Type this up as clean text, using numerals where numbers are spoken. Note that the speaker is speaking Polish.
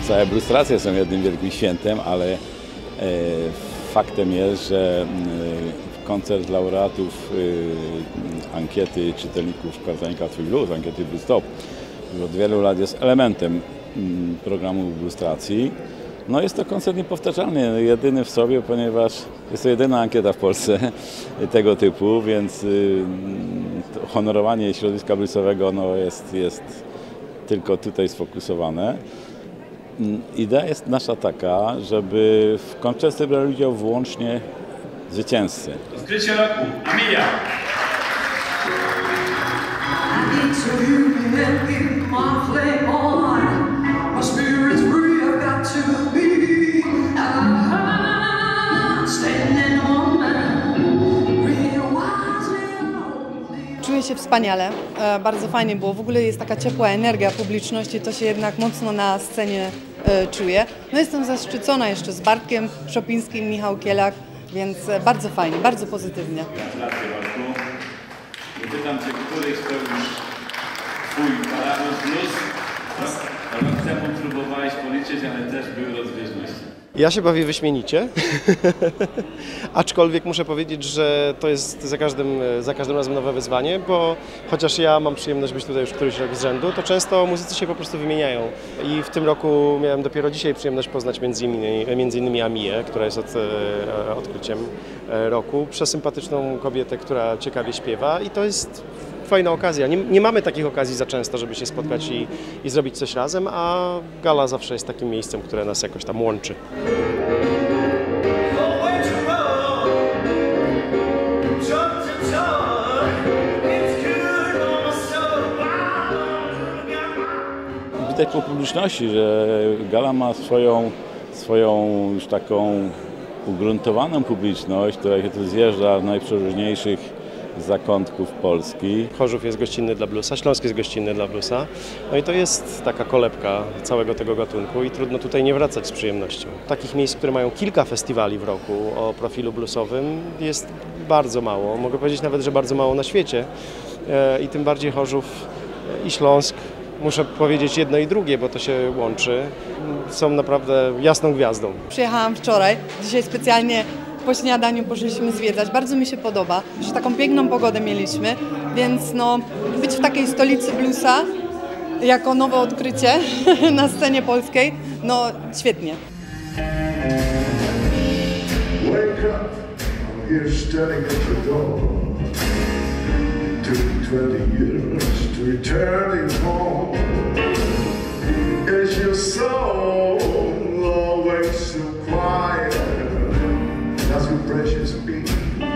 całe blustracje są jednym wielkim świętem, ale faktem jest, że koncert laureatów ankiety czytelników kwartalnika Twój Blues, ankiety Blues Top, już od wielu lat jest elementem programu Bluestracji. No jest to koncert niepowtarzalny, jedyny w sobie, ponieważ jest to jedyna ankieta w Polsce tego typu, więc honorowanie środowiska bluesowego jest tylko tutaj sfokusowane. Idea jest nasza taka, żeby w koncercie brali udział wyłącznie zwycięzcy. Odkrycie roku, Amija! Czuję się wspaniale, bardzo fajnie było. W ogóle jest taka ciepła energia publiczności, to się jednak mocno na scenie czuje. No jestem zaszczycona jeszcze z Bartkiem Szopińskim, Michał Kielak, więc bardzo fajnie, bardzo pozytywnie. Gratulacje, Bartku. Pytam Cię, który spełnisz Twój paradoks blues? Rok temu próbowałeś policzyć, ale też były rozbieżności. Ja się bawię wyśmienicie, aczkolwiek muszę powiedzieć, że to jest za każdym razem nowe wyzwanie, bo chociaż ja mam przyjemność być tutaj już któryś rok z rzędu, to często muzycy się po prostu wymieniają. I w tym roku miałem dopiero dzisiaj przyjemność poznać między innymi Amiję, która jest odkryciem roku, przesympatyczną kobietę, która ciekawie śpiewa i to jest fajna okazja. Nie mamy takich okazji za często, żeby się spotkać i zrobić coś razem, a gala zawsze jest takim miejscem, które nas jakoś tam łączy. Widać po publiczności, że gala ma swoją już taką ugruntowaną publiczność, która się tu zjeżdża z najprzeróżniejszych zakątków Polski. Chorzów jest gościnny dla bluesa, Śląsk jest gościnny dla bluesa. No i to jest taka kolebka całego tego gatunku i trudno tutaj nie wracać z przyjemnością. Takich miejsc, które mają kilka festiwali w roku o profilu bluesowym jest bardzo mało. Mogę powiedzieć nawet, że bardzo mało na świecie. I tym bardziej Chorzów i Śląsk, muszę powiedzieć jedno i drugie, bo to się łączy, są naprawdę jasną gwiazdą. Przyjechałam wczoraj, dzisiaj specjalnie po śniadaniu poszliśmy zwiedzać. Bardzo mi się podoba, że taką piękną pogodę mieliśmy, więc no, być w takiej stolicy bluesa jako nowe odkrycie na scenie polskiej, no świetnie. Wake up, you're standing at the door. Took 20 years to return home. Is your soul always so quiet? Does your precious beat?